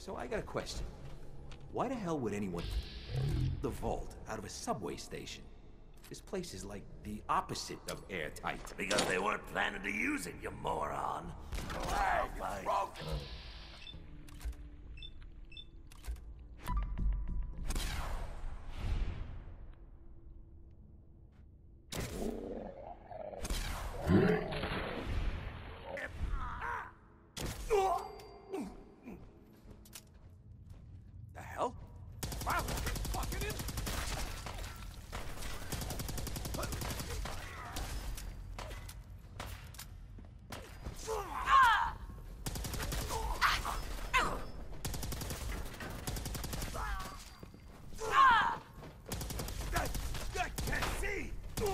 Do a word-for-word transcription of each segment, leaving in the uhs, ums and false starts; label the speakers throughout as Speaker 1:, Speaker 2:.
Speaker 1: So I got a question. Why the hell would anyone the vault out of a subway station? This place is like the opposite of airtight.
Speaker 2: Because they weren't planning to use it, you moron.
Speaker 3: Hey, you broke it!
Speaker 1: The hell? Wow, fucking it!
Speaker 2: That, that can't see!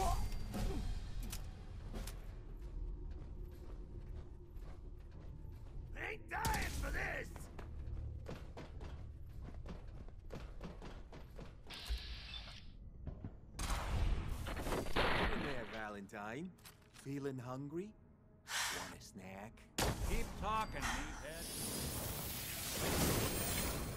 Speaker 2: Ain't dying for this!
Speaker 1: In there, Valentine. Feeling hungry? Want a snack?
Speaker 4: Keep talking, meathead.